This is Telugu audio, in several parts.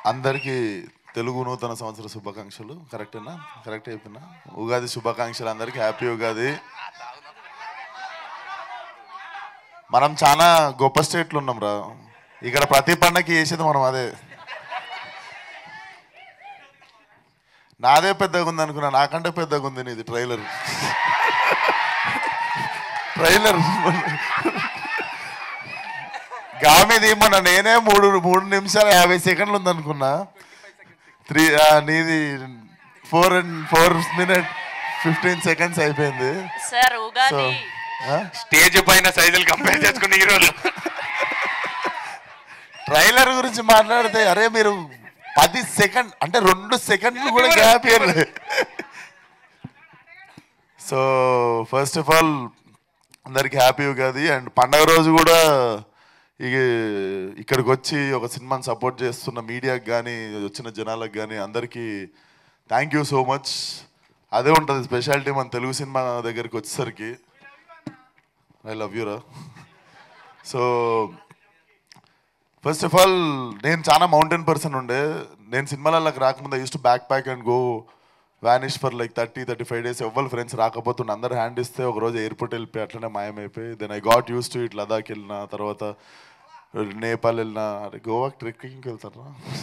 అందరికీ తెలుగు నూతన సంవత్సర శుభాకాంక్షలు. కరెక్టేనా? కరెక్ట్ అయిపోయినా? ఉగాది శుభాకాంక్షలు అందరికీ. హ్యాపీ ఉగాది. మనం చాలా గొప్ప స్టేట్లు ఉన్నాం రా. ఇక్కడ ప్రతి పండగకి చేసేది మనం అదే. నాదే పెద్దగా ఉంది అనుకున్నా, నాకంటే పెద్దగా ఉంది నీది ట్రైలర్. గామిది మొన్న నేనే 3 నిమిషాలు 50 సెకండ్లు ఉందనుకున్నా. నీది 4 minutes 15 seconds అయిపోయింది. స్టేజ్ పైన సైజులు కంపేర్ చేసుకుని హీరోలు ట్రైలర్ గురించి మాట్లాడితే అరే మీరు 10 సెకండ్ అంటే 2 సెకండ్లు కూడా గ్యాప్ ఇవ్వలేదు. సో ఫస్ట్ ఆఫ్ ఆల్ అందరికి హ్యాపీ ఉగాది. అండ్ పండగ రోజు కూడా ఇక్కడికి వచ్చి ఒక సినిమాని సపోర్ట్ చేస్తున్న మీడియాకి కానీ వచ్చిన జనాలకు కానీ అందరికీ థ్యాంక్ యూ సో మచ్. అదే ఉంటుంది స్పెషాలిటీ మన తెలుగు సినిమా దగ్గరికి వచ్చేసరికి. ఐ లవ్ యూ రా. సో ఫస్ట్ ఆఫ్ ఆల్ నేను చాలా మౌంటైన్ పర్సన్ ఉండే. నేను సినిమాలకు రాకముందు used to backpack and go vanish for like 30-35 days. ఎవ్వరు ఫ్రెండ్స్ రాకపోతుండే, అందరు హ్యాండ్ ఇస్తే ఒకరోజు ఎయిర్పోర్ట్ వెళ్ళిపోయి అట్లనే మాయమైపోయి. Then I got used to it. Ladakh వెళ్ళిన తర్వాత నేపాల్ వెళ్ళిన, అరే గోవాకి ట్రెక్కింగ్కి వెళ్తారా.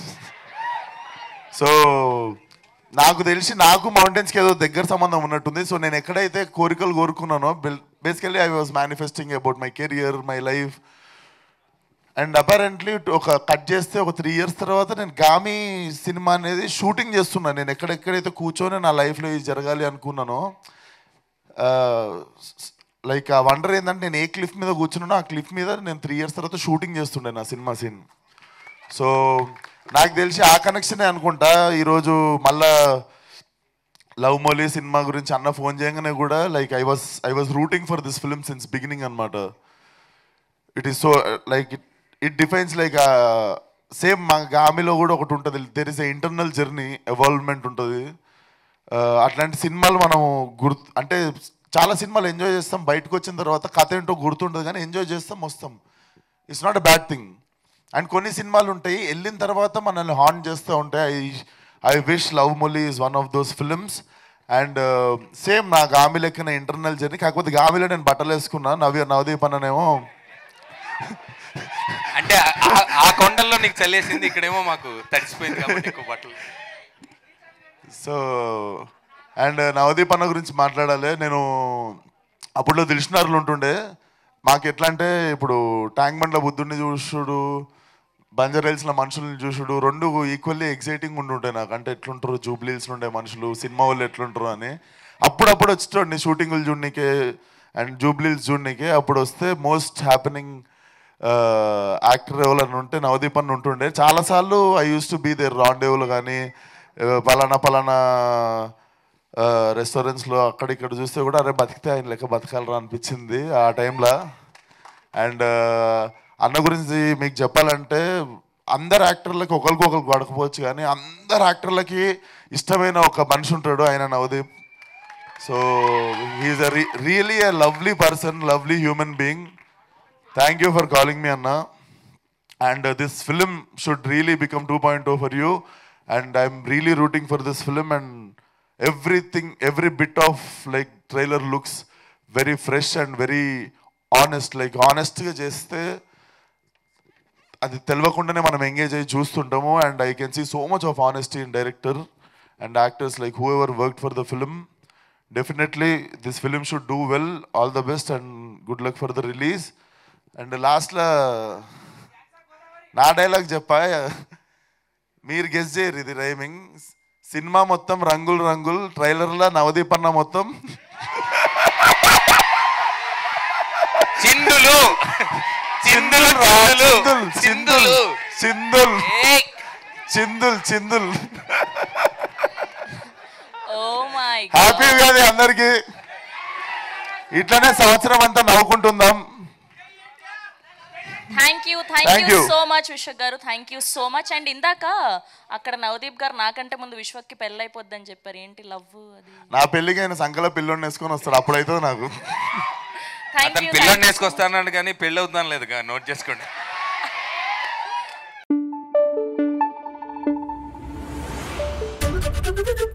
సో నాకు తెలిసి నాకు మౌంటైన్స్కి ఏదో దగ్గర సంబంధం ఉన్నట్టుంది. సో నేను ఎక్కడైతే కోరికలు కోరుకున్నానో basically I was manifesting about my career, my life. And apparently ఒక కట్ చేస్తే ఒక 3 years తర్వాత నేను గామి సినిమా అనేది షూటింగ్ చేస్తున్నాను. నేను ఎక్కడెక్కడైతే కూర్చొని నా లైఫ్లో ఇది జరగాలి అనుకున్నానో, లైక్ ఆ వండర్ ఏంటంటే నేను ఏ క్లిఫ్ మీద కూర్చున్నానో ఆ క్లిఫ్ మీద నేను 3 years తర్వాత షూటింగ్ చేస్తుండే నా సినిమా సీన్. సో నాకు తెలిసి ఆ కనెక్షనే అనుకుంటా. ఈరోజు మళ్ళా లవ్ మొలీ సినిమా గురించి అన్న ఫోన్ చేయగానే కూడా like I was rooting for this film since beginning అనమాట. It is so like it defines like same మా గామిలో కూడా ఒకటి ఉంటుంది, there is a internal journey, evolvement ఉంటుంది. అట్లాంటి సినిమాలు మనం అంటే చాలా సినిమాలు ఎంజాయ్ చేస్తాం, బయటకు వచ్చిన తర్వాత కథ ఏంటో గుర్తుంటుంది కానీ ఎంజాయ్ చేస్తాం వస్తాం. It's not a bad thing. And కొన్ని సినిమాలు ఉంటాయి వెళ్ళిన తర్వాత మనల్ని హార్న్ చేస్తూ ఉంటాయి. I wish love Mouli is one of those films. And same నా గామి లెక్కన ఇంటర్నల్ జర్నీ. కాకపోతే గామిలో నేను బట్టలు వేసుకున్నా, నవదీప్ అన్ననేమో అంటే ఆ కొండల్లో నీకు చల్లేసింది, ఇక్కడేమో మాకు తడిసిపోయింది కాబట్టి ఎక్కువ బట్టలు. సో అండ్ నవదీప్ అన్న గురించి మాట్లాడాలి. నేను అప్పుడులో దిల్షునార్లు ఉంటుండే. మాకు ఎట్లా అంటే ఇప్పుడు ట్యాంక్ బండ్ల బుద్ధుడిని చూసుడు, బంజర్ హిల్స్లో మనుషుల్ని చూసుడు రెండు ఈక్వల్లీ ఎగ్జైటింగ్ ఉంటుంటాయి నాకు. అంటే ఎట్లుంటారు జూబ్లీ హిల్స్లో ఉండే మనుషులు, సినిమా వాళ్ళు ఎట్లుంటారు అని. అప్పుడప్పుడు వచ్చేటండి షూటింగులు చూడనీకే అండ్ జూబ్లీ హిల్స్ చూడనీకే. అప్పుడు వస్తే మోస్ట్ హ్యాపెనింగ్ యాక్టర్ ఎవరన్నా ఉంటే నవదీప్ అన్న ఉంటుండే. చాలాసార్లు I used to be there రాండేవులు కానీ పలానా రెస్టారెంట్స్లో అక్కడిక్కడ చూస్తే కూడా అరే బతికితే ఆయన లెక్క బతకాలరా అనిపించింది ఆ టైంలో. అండ్ అన్న గురించి మీకు చెప్పాలంటే అందరు యాక్టర్లకి ఒకరికొకరికి పడకపోవచ్చు కానీ అందరు యాక్టర్లకి ఇష్టమైన ఒక మనిషి ఉంటాడు, ఆయన Navdeep. So he is really a lovely person, lovely human being. Thank you for calling me, Anna. And this film should really become 2.0 for you. And I'm really rooting for this film. And everything, every bit of like trailer looks very fresh and very honest. Like honest ga cheste adi telvakundane manam engage ayi choostuntamu. And I can see so much of honesty in director and actors, like whoever worked for the film. Definitely this film should do well. All the best and good luck for the release. And లాస్ట్లో నా డైలాగ్ చెప్పా, మీరు గెస్ చేయరు ఇది రైమింగ్. సినిమా మొత్తం రంగులు రంగులు, ట్రైలర్లో నవదీప్ అన్న మొత్తం చిందులు చిందులు చిందులు చిందుల్ చిందుల్ చిందుల్. హ్యాపీ ఉగాది అందరికి. ఇట్లనే సంవత్సరం అంతా నవ్వుకుంటుందాం. Thank you so much Vishwak గారు, thank you so much. And ఇందాక అక్కడ నవదీప్ గారు నాకంటే ముందు విశ్వక్కి పెళ్ళి అయిపోద్దని చెప్పారు. ఏంటి లవ్ అది? నా పెళ్ళికి ఆయన సంకల పిల్లోని వేసుకొని వస్తాడు, అప్పుడైతే నాకు పిల్లోని వేసుకొస్తాను కానీ పెళ్ళి అవుతాను లేదు, నోట్ చేసుకోండి. Thank you.